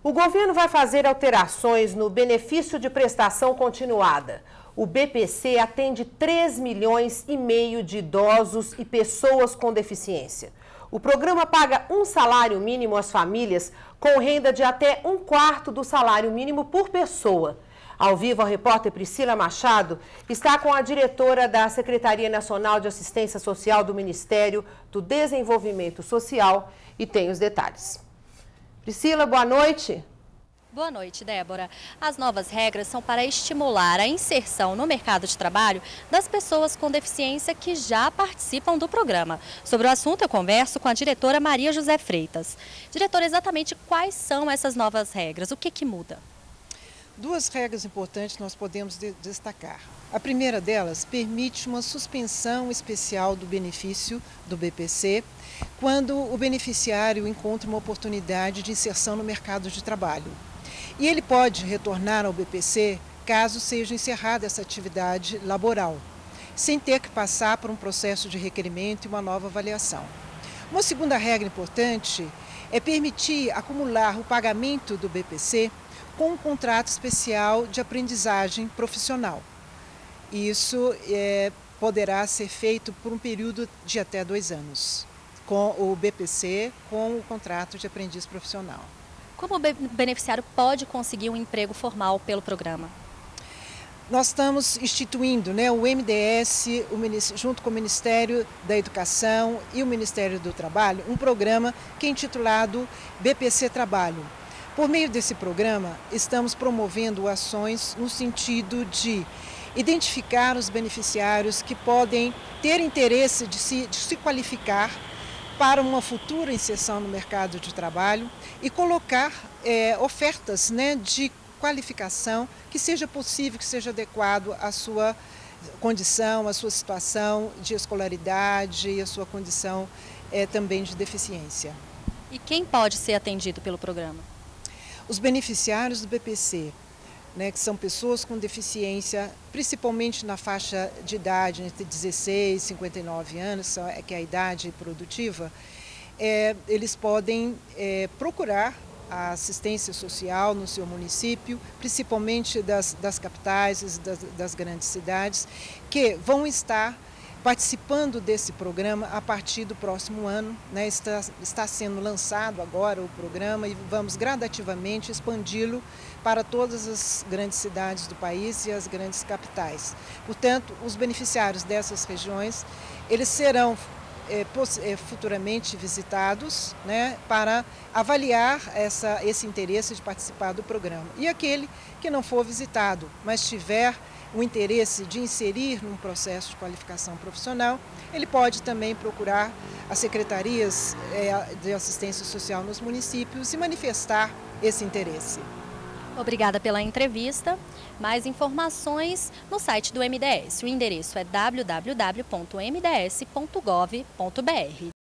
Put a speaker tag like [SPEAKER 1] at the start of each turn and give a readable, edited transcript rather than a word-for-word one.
[SPEAKER 1] O governo vai fazer alterações no benefício de prestação continuada. O BPC atende 3,5 milhões de idosos e pessoas com deficiência. O programa paga um salário mínimo às famílias com renda de até 1/4 do salário mínimo por pessoa. Ao vivo, a repórter Priscila Machado está com a diretora da Secretaria Nacional de Assistência Social do Ministério do Desenvolvimento Social e tem os detalhes. Priscila, boa noite.
[SPEAKER 2] Boa noite, Débora. As novas regras são para estimular a inserção no mercado de trabalho das pessoas com deficiência que já participam do programa. Sobre o assunto, eu converso com a diretora Maria José Freitas. Diretora, exatamente quais são essas novas regras? O que muda?
[SPEAKER 3] Duas regras importantes nós podemos destacar. A primeira delas permite uma suspensão especial do benefício do BPC quando o beneficiário encontra uma oportunidade de inserção no mercado de trabalho. E ele pode retornar ao BPC caso seja encerrada essa atividade laboral, sem ter que passar por um processo de requerimento e uma nova avaliação. Uma segunda regra importante é permitir acumular o pagamento do BPC com um contrato especial de aprendizagem profissional. Isso poderá ser feito por um período de até 2 anos, com o BPC, com o contrato de aprendiz profissional.
[SPEAKER 2] Como o beneficiário pode conseguir um emprego formal pelo programa?
[SPEAKER 3] Nós estamos instituindo, o MDS, junto com o Ministério da Educação e o Ministério do Trabalho, um programa que é intitulado BPC Trabalho. Por meio desse programa, estamos promovendo ações no sentido de identificar os beneficiários que podem ter interesse de se qualificar para uma futura inserção no mercado de trabalho e colocar ofertas de qualificação que seja possível, que seja adequado à sua condição, à sua situação de escolaridade e à sua condição também de deficiência.
[SPEAKER 2] E quem pode ser atendido pelo programa?
[SPEAKER 3] Os beneficiários do BPC, que são pessoas com deficiência, principalmente na faixa de idade entre 16 e 59 anos, que é a idade produtiva, eles podem procurar a assistência social no seu município, principalmente das capitais, das grandes cidades, que vão estar participando desse programa a partir do próximo ano. Está sendo lançado agora o programa e vamos gradativamente expandi-lo para todas as grandes cidades do país e as grandes capitais. Portanto, os beneficiários dessas regiões, eles serão futuramente visitados para avaliar esse interesse de participar do programa. E aquele que não for visitado, mas tiver o interesse de inserir num processo de qualificação profissional, ele pode também procurar as secretarias de assistência social nos municípios e manifestar esse interesse.
[SPEAKER 2] Obrigada pela entrevista. Mais informações no site do MDS. O endereço é www.mds.gov.br.